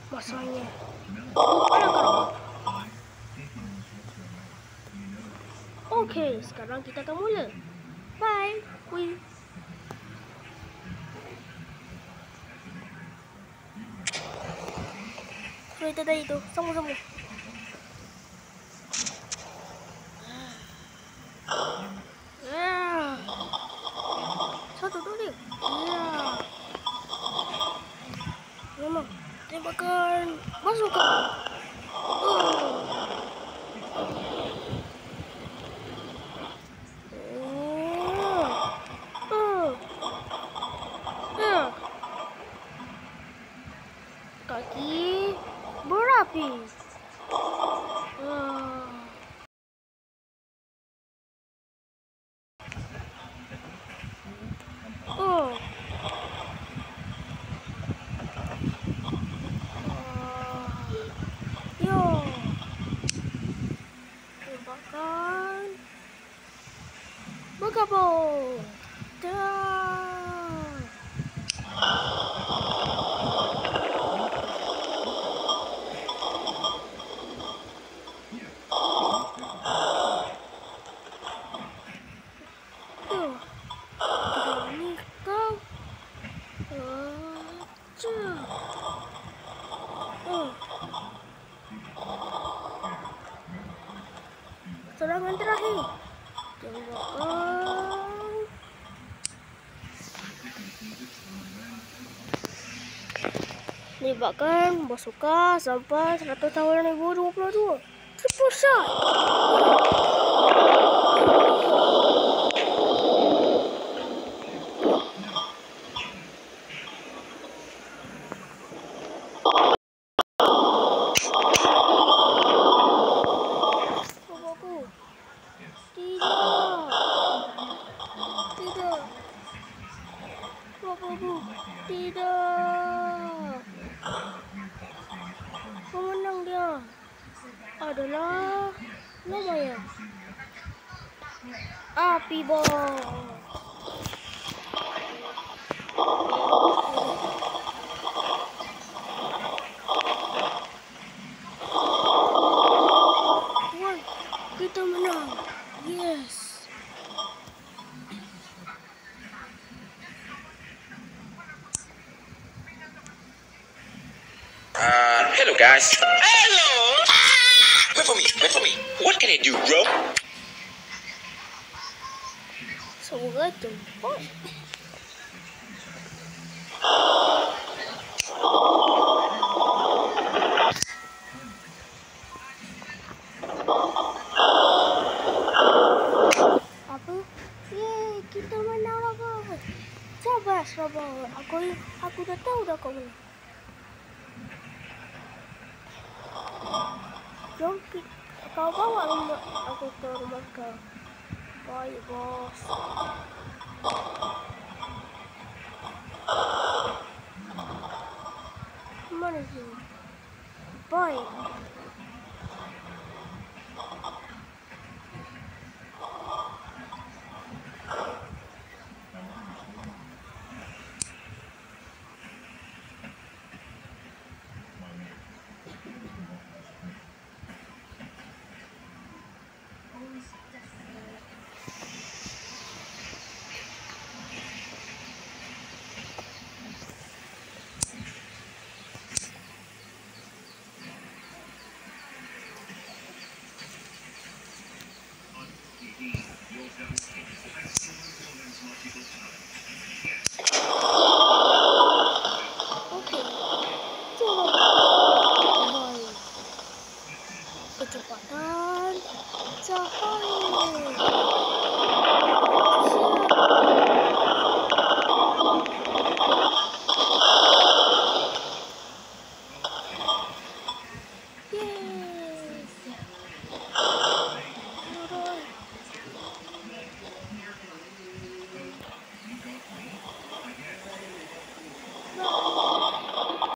Masanya. Mana kau? Okey, sekarang kita akan mula. Bye. Wih. Kereta tadi tu, sama-sama. Satu tu dia. Memang. Tembakan. Masukkan. Kaki berapi. Tembakan. Bergabung. Dah. Serangan terakhir. Tembakan. Tembakan bersuka sampai 100 tahun 2022. Triple shot. Tidak. Pemenang dia adalah namanya Api Bom. Wah, kita menang. Yes. Hello guys. Hello. Wait for me. Wait for me. What can I do, bro? Semoga jemput. Apa? Yeay, kita menang lah. Sabar, sabar. Aku dah tahu dah kau menang. Jom kau bawa aku ke rumah kau. Baik, bos. Mana sini? Baik.